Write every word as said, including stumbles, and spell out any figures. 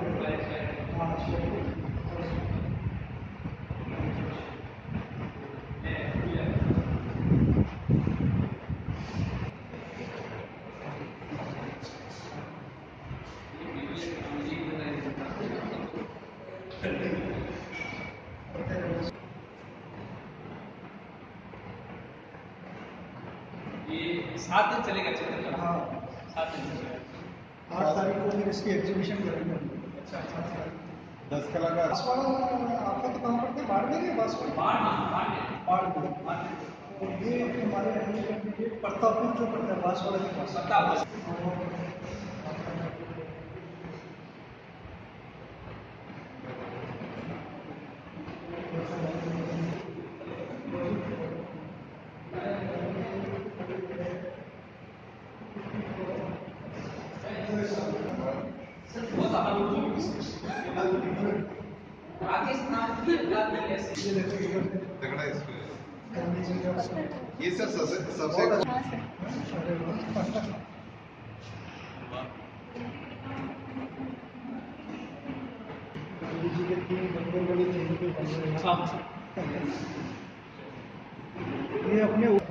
ये सात दिन चलेगा चित्रकला। हाँ सात दिन चलेगा। आठ तारीख को फिर इसकी एग्जीबिशन करेंगे। अच्छा अच्छा दस कलाकार आपका तो कहाँ पड़ते बाढ़ में गए बस बाढ़ बाढ़ बाढ़ तो ये हमारे प्रतापपुर जो पड़ता है बांसवाड़ा के पास प्रतापपुर ये सर सबसे ये अपने